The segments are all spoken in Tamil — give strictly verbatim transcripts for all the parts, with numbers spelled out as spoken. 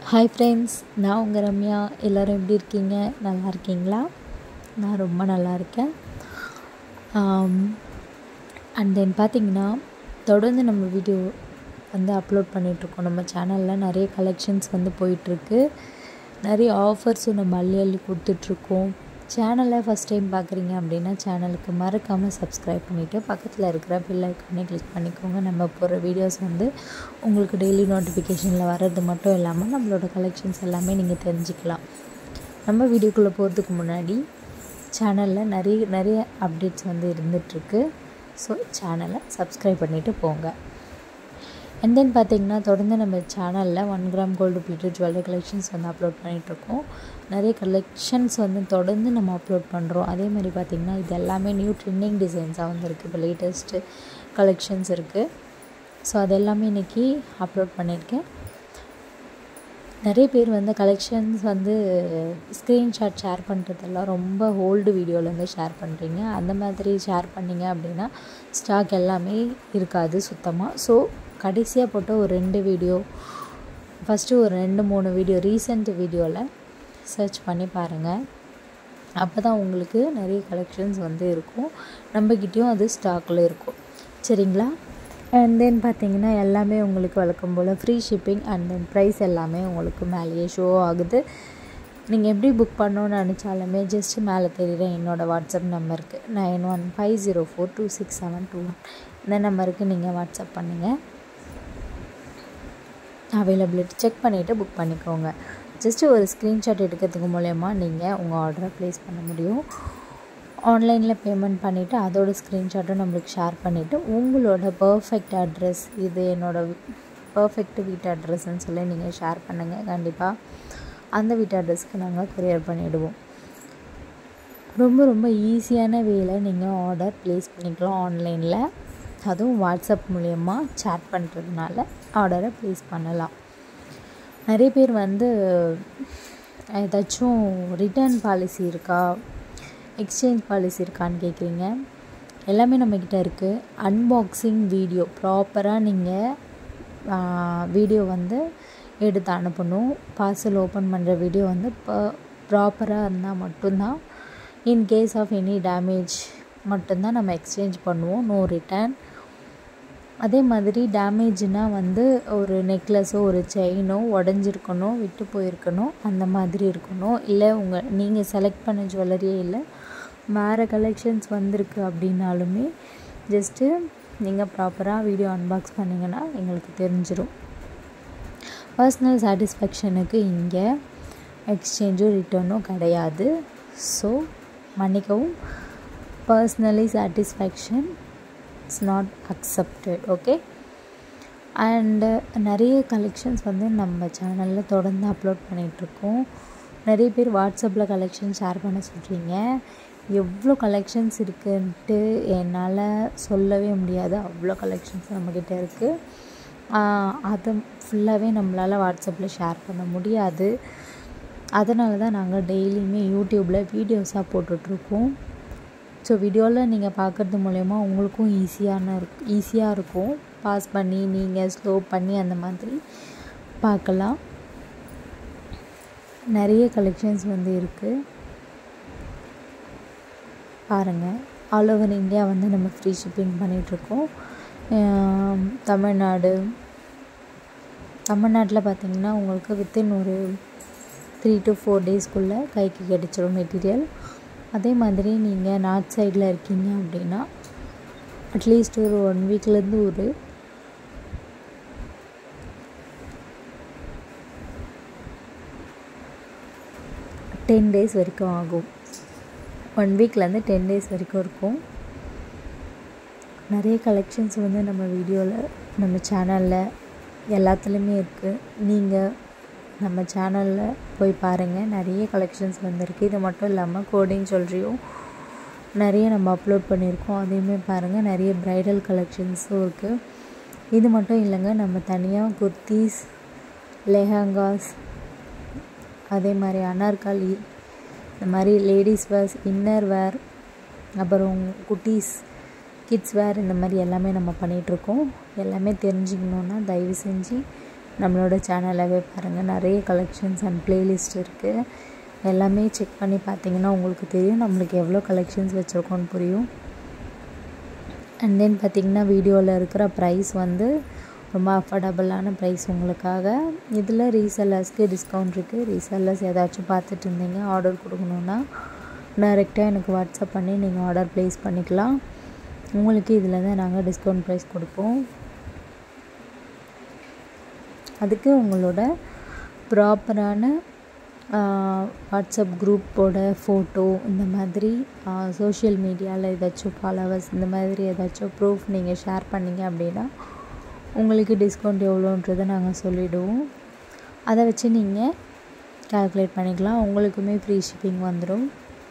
Hi friends, நான் உங்கள் ரம்யா. எல்லோரும் எப்படி இருக்கீங்க? நல்லா இருக்கீங்களா? நான் ரொம்ப நல்லா இருக்கேன். அண்ட் தென் பார்த்திங்கன்னா, தொடர்ந்து நம்ம வீடியோ வந்து அப்லோட் பண்ணிகிட்ருக்கோம். நம்ம சேனலில் நிறைய கலெக்ஷன்ஸ் வந்து போயிட்டுருக்கு. நிறைய ஆஃபர்ஸும் நம்ம அள்ளி அள்ளி கொடுத்துட்ருக்கோம். சேனலை ஃபஸ்ட் டைம் பார்க்குறீங்க அப்படின்னா சேனலுக்கு மறக்காமல் சப்ஸ்கிரைப் பண்ணிவிட்டு பக்கத்தில் இருக்கிற பெல் ஐக்கானே கிளிக் பண்ணிக்கோங்க. நம்ம போகிற வீடியோஸ் வந்து உங்களுக்கு டெய்லி நோட்டிஃபிகேஷனில் வர்றது மட்டும் இல்லாமல் நம்மளோட கலெக்ஷன்ஸ் எல்லாமே நீங்கள் தெரிஞ்சுக்கலாம். நம்ம வீடியோக்குள்ளே போகிறதுக்கு முன்னாடி சேனலில் நிறைய நிறைய அப்டேட்ஸ் வந்து இருந்துகிட்ருக்கு. ஸோ சேனலை சப்ஸ்கிரைப் பண்ணிவிட்டு போங்க. அண்ட் தென் பார்த்திங்கன்னா, தொடர்ந்து நம்ம சேனலில் one gram gold plated jewellery collections வந்து அப்லோட் பண்ணிகிட்ருக்கோம். நிறைய கலெக்ஷன்ஸ் வந்து தொடர்ந்து நம்ம அப்லோட் பண்ணுறோம். அதே மாதிரி பார்த்திங்கன்னா, இது எல்லாமே நியூ ட்ரெண்டிங் டிசைன்ஸாக வந்துருக்கு. இப்போ லேட்டஸ்ட்டு கலெக்ஷன்ஸ் இருக்குது. ஸோ அது எல்லாமே இன்றைக்கி அப்லோட் பண்ணியிருக்கேன். நிறைய பேர் வந்து கலெக்ஷன்ஸ் வந்து ஸ்க்ரீன்ஷாட் ஷேர் பண்ணுறதெல்லாம் ரொம்ப ஓல்டு வீடியோலேருந்து ஷேர் பண்ணுறீங்க. அந்த மாதிரி ஷேர் பண்ணிங்க அப்படின்னா ஸ்டாக் எல்லாமே இருக்காது சுத்தமாக. ஸோ கடைசியாக போட்ட ஒரு ரெண்டு வீடியோ, ஃபஸ்ட்டு ஒரு ரெண்டு மூணு வீடியோ ரீசெண்ட் வீடியோவில் சர்ச் பண்ணி பாருங்கள். அப்போ தான் உங்களுக்கு நிறைய கலெக்ஷன்ஸ் வந்து இருக்கும். நம்மக்கிட்டேயும் அது ஸ்டாக்கில் இருக்கும். சரிங்களா? அண்ட் தென் பார்த்திங்கன்னா, எல்லாமே உங்களுக்கு வழக்கம் போல் free shipping. And then price எல்லாமே உங்களுக்கு மேலேயே ஷோ ஆகுது. நீங்கள் எப்படி புக் பண்ணணுன்னு நினச்சாலுமே ஜஸ்ட்டு மேலே தெரியுற என்னோடய வாட்ஸ்அப் நம்பருக்கு nine one five zero four two six seven two one இந்த நம்பருக்கு நீங்கள் வாட்ஸ்அப் பண்ணுங்கள். அவைலபிலிட்டி செக் பண்ணிவிட்டு புக் பண்ணிக்கோங்க. ஜஸ்ட்டு ஒரு ஸ்க்ரீன்ஷாட் எடுக்கிறதுக்கு மூலயமா நீங்கள் உங்கள் ஆர்டரை ப்ளேஸ் பண்ண முடியும். ஆன்லைனில் பேமெண்ட் பண்ணிவிட்டு அதோட ஸ்க்ரீன்ஷாட்டும் நம்மளுக்கு ஷேர் பண்ணிவிட்டு உங்களோட பர்ஃபெக்ட் அட்ரஸ், இது என்னோடய பர்ஃபெக்ட் வீட்டு அட்ரஸ்ன்னு சொல்லி நீங்கள் ஷேர் பண்ணுங்கள். கண்டிப்பாக அந்த வீட்டு அட்ரஸ்க்கு நாங்கள் கொரியர் பண்ணிவிடுவோம். ரொம்ப ரொம்ப ஈஸியான வேலை நீங்கள் ஆர்டர் ப்ளேஸ் பண்ணிக்கலாம் ஆன்லைனில். அதுவும் வாட்ஸ்அப் மூலயமா சேட் பண்ணுறதுனால ஆர்டரை ப்ளேஸ் பண்ணலாம். நிறைய பேர் வந்து ஏதாச்சும் ரிட்டர்ன் பாலிசி இருக்கா, எக்ஸ்சேஞ்ச் பாலிசி இருக்கான்னு கேட்குறீங்க. எல்லாமே நம்மக்கிட்ட இருக்குது. அன்பாக்சிங் வீடியோ ப்ராப்பராக நீங்கள் வீடியோ வந்து எடுத்து அனுப்பணும். பார்சல் ஓப்பன் பண்ணுற வீடியோ வந்து ப்ராப்பராக இருந்தால் மட்டும்தான், in case of any damage மட்டும்தான் நம்ம எக்ஸ்சேஞ்ச் பண்ணுவோம். No return. அதே மாதிரி டேமேஜ்னால் வந்து ஒரு நெக்லஸோ ஒரு செயினோ உடஞ்சிருக்கணும், விட்டு போயிருக்கணும், அந்த மாதிரி இருக்கணும். இல்லை உங்கள் நீங்கள் செலக்ட் பண்ண ஜுவல்லரியே இல்லை, வேறு கலெக்ஷன்ஸ் வந்திருக்கு அப்படின்னாலுமே ஜஸ்ட்டு நீங்கள் ப்ராப்பராக வீடியோ அன்பாக்ஸ் பண்ணிங்கன்னா எங்களுக்கு தெரிஞ்சிடும். பர்சனல் சாட்டிஸ்ஃபேக்ஷனுக்கு இங்கே எக்ஸ்சேஞ்சும் ரிட்டர்னும் கிடையாது. ஸோ மன்னிக்கவும், personally satisfaction it's not accepted. Okay. And நிறைய கலெக்ஷன்ஸ் வந்து நம்ம சேனலில் தொடர்ந்து அப்லோட் பண்ணிகிட்ருக்கோம். நிறைய பேர் வாட்ஸ்அப்பில் கலெக்ஷன் ஷேர் பண்ண சொல்கிறீங்க. எவ்வளோ கலெக்ஷன்ஸ் இருக்குன்ட்டு என்னால் சொல்லவே முடியாது. அவ்வளோ கலெக்ஷன்ஸ் நம்மக்கிட்ட இருக்குது. அதை ஃபுல்லாகவே நம்மளால் வாட்ஸ்அப்பில் ஷேர் பண்ண முடியாது. அதனால தான் நாங்கள் டெய்லியுமே யூடியூப்பில் வீடியோஸாக போட்டுட்ருக்கோம். ஸோ வீடியோவில் நீங்கள் பார்க்குறது மூலயமா உங்களுக்கும் ஈஸியான இருக்கு ஈஸியாக இருக்கும். பாஸ் பண்ணி நீங்கள் ஸ்லோ பண்ணி அந்த மாதிரி பார்க்கலாம். நிறைய கலெக்ஷன்ஸ் வந்து இருக்குது, பாருங்கள். ஆல் ஓவர் இந்தியா வந்து நம்ம ஃப்ரீ ஷிப்பிங் பண்ணிகிட்ருக்கோம். தமிழ்நாடு தமிழ்நாட்டில் பார்த்திங்கன்னா உங்களுக்கு வித்தின் ஒரு த்ரீ டு ஃபோர் டேஸ்க்குள்ளே கைக்கு கிடச்சிரும் மெட்டீரியல். அதே மாதிரி நீங்கள் நார்த் சைடில் இருக்கீங்க அப்படின்னா அட்லீஸ்ட் ஒரு ஒன் வீக்லேருந்து ஒரு டென் டேஸ் வரைக்கும் ஆகும். ஒன் வீக்லேருந்து டென் டேஸ் வரைக்கும் இருக்கும். நிறைய கலெக்ஷன்ஸ் வந்து நம்ம வீடியோவில் நம்ம சேனலில் எல்லாத்துலேயுமே இருக்குது. நீங்கள் நம்ம சேனலில் போய் பாருங்கள். நிறைய கலெக்ஷன்ஸ் வந்துருக்கு. இது மட்டும் இல்லாமல் கோடிங் ஜுவல்லரியும் நிறைய நம்ம அப்லோட் பண்ணியிருக்கோம். அதையுமே பாருங்கள். நிறைய ப்ரைடல் கலெக்ஷன்ஸும் இருக்குது. இது மட்டும் இல்லைங்க, நம்ம தனியாக குர்த்தீஸ், லெஹங்காஸ், அதே மாதிரி அனார்காலி, இந்த மாதிரி லேடிஸ் வேர்ஸ், இன்னர் வேர், அப்புறம் குட்டீஸ், கிட்ஸ் வேர், இந்த மாதிரி எல்லாமே நம்ம பண்ணிகிட்ருக்கோம். எல்லாமே தெரிஞ்சுக்கணுன்னா தயவு செஞ்சு நம்மளோட சேனலவே பாருங்கள். நிறைய கலெக்ஷன்ஸ் அண்ட் ப்ளேலிஸ்ட் இருக்குது. எல்லாமே செக் பண்ணி பார்த்தீங்கன்னா உங்களுக்கு தெரியும் நம்மளுக்கு எவ்வளோ கலெக்ஷன்ஸ் வச்சுருக்கோன்னு புரியும். அண்ட் தென் பார்த்திங்கன்னா வீடியோவில் இருக்கிற ப்ரைஸ் வந்து ரொம்ப அஃபோர்டபுளான ப்ரைஸ் உங்களுக்காக. இதில் ரீசெல்லர்ஸ்க்கு டிஸ்கவுண்ட் இருக்குது. ரீசெல்லர்ஸ் ஏதாச்சும் பார்த்துட்டு இருந்தீங்க ஆர்டர் கொடுக்கணுன்னா டைரெக்டாக எனக்கு வாட்ஸ்அப் பண்ணி நீங்கள் ஆர்டர் ப்ளேஸ் பண்ணிக்கலாம். உங்களுக்கு இதில் தான் நாங்கள் டிஸ்கவுண்ட் ப்ரைஸ் கொடுப்போம். அதுக்கு உங்களோட ப்ராப்பரான வாட்ஸ்அப் குரூப்போட ஃபோட்டோ, இந்த மாதிரி சோஷியல் மீடியாவில் ஏதாச்சும் ஃபாலோவர்ஸ், இந்த மாதிரி ஏதாச்சும் ப்ரூஃப் நீங்கள் ஷேர் பண்ணிங்க அப்படின்னா உங்களுக்கு டிஸ்கவுண்ட் எவ்வளோன்றதை நாங்கள் சொல்லிவிடுவோம். அதை வச்சு நீங்கள் கால்குலேட் பண்ணிக்கலாம். உங்களுக்குமே ஃப்ரீ ஷிப்பிங் வந்துடும்.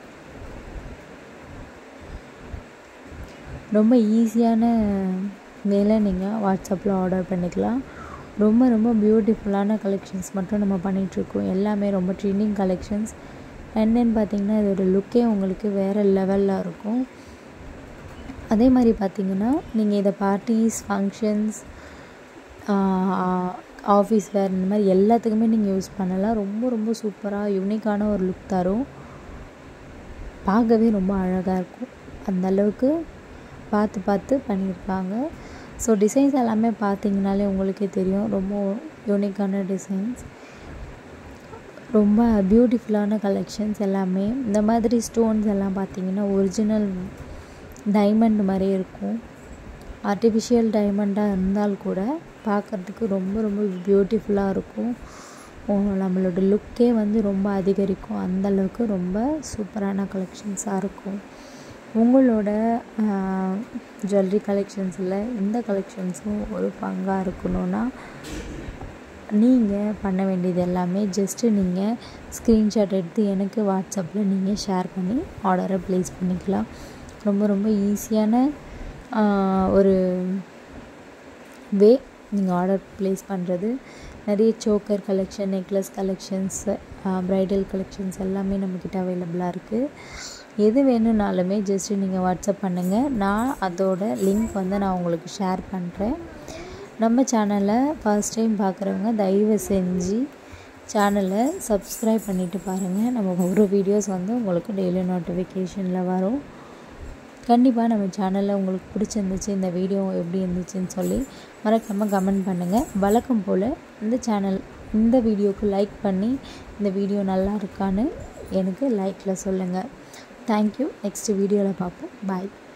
ரொம்ப ஈஸியான வேலை. நீங்கள் வாட்ஸ்அப்பில் ஆர்டர் பண்ணிக்கலாம். ரொம்ப ரொம்ப பியூட்டிஃபுல்லான கலெக்ஷன்ஸ் மட்டும் நம்ம பண்ணிகிட்ருக்கோம். எல்லாமே ரொம்ப ட்ரெண்டிங் கலெக்ஷன்ஸ். அண்ட் தென் பார்த்திங்கன்னா இதோட லுக்கே உங்களுக்கு வேறு லெவலில் இருக்கும். அதே மாதிரி பார்த்திங்கன்னா நீங்கள் இதை பார்ட்டிஸ், ஃபங்க்ஷன்ஸ், ஆஃபீஸ் வேர், இந்த மாதிரி எல்லாத்துக்குமே நீங்கள் யூஸ் பண்ணலாம். ரொம்ப ரொம்ப சூப்பராக யூனிக்கான ஒரு லுக் தரும். பார்க்கவே ரொம்ப அழகாக இருக்கும். அந்தளவுக்கு பார்த்து பார்த்து பண்ணியிருக்காங்க. ஸோ டிசைன்ஸ் எல்லாமே பார்த்திங்கனாலே உங்களுக்கே தெரியும். ரொம்ப யூனிக்கான டிசைன்ஸ், ரொம்ப பியூட்டிஃபுல்லான கலெக்ஷன்ஸ் எல்லாமே. இந்த மாதிரி ஸ்டோன்ஸ் எல்லாம் பார்த்திங்கன்னா ஒரிஜினல் டைமண்ட் மாதிரி இருக்கும். ஆர்டிஃபிஷியல் டைமண்டாக இருந்தால் கூட பார்க்குறதுக்கு ரொம்ப ரொம்ப பியூட்டிஃபுல்லாக இருக்கும். நம்மளோட லுக்கே வந்து ரொம்ப அதிகரிக்கும். அந்தளவுக்கு ரொம்ப சூப்பரான கலெக்ஷன்ஸாக இருக்கும். உங்களோட ஜுவல்லரி கலெக்ஷன்ஸில் இந்த கலெக்ஷன்ஸும் ஒரு பங்காக இருக்கணும்னா நீங்கள் பண்ண வேண்டியது எல்லாமே ஜஸ்ட்டு நீங்கள் ஸ்க்ரீன்ஷாட் எடுத்து எனக்கு வாட்ஸ்அப்பில் நீங்கள் ஷேர் பண்ணி ஆர்டரை ப்ளேஸ் பண்ணிக்கலாம். ரொம்ப ரொம்ப ஈஸியான ஒரு வே நீங்கள் ஆர்டர் ப்ளேஸ் பண்ணுறது. நிறைய choker collection, necklace collections, bridal collections எல்லாமே நம்மக்கிட்ட அவைலபிளாக இருக்குது. எது வேணும்னாலுமே ஜஸ்ட்டு நீங்கள் வாட்ஸ்அப் பண்ணுங்கள். நான் அதோட லிங்க் வந்து நான் உங்களுக்கு ஷேர் பண்ணுறேன். நம்ம சேனலை ஃபர்ஸ்ட் டைம் பார்க்குறவங்க தயவு செஞ்சு சேனலை சப்ஸ்கிரைப் பண்ணிவிட்டு பாருங்கள். நம்ம ஒரு வீடியோஸ் வந்து உங்களுக்கு டெய்லி நோட்டிஃபிகேஷனில் வரும். கண்டிப்பாக நம்ம சேனலில் உங்களுக்கு பிடிச்சிருந்துச்சு, இந்த வீடியோ எப்படி இருந்துச்சுன்னு சொல்லி மறக்காமல் கமெண்ட் பண்ணுங்கள். வழக்கம் போல் இந்த சேனல் இந்த வீடியோவுக்கு லைக் பண்ணி இந்த வீடியோ நல்லா இருக்கான்னு எனக்கு லைக்கில் சொல்லுங்கள். தேங்க்யூ. நெக்ஸ்ட் வீடியோவில் பார்ப்போம். பாய்.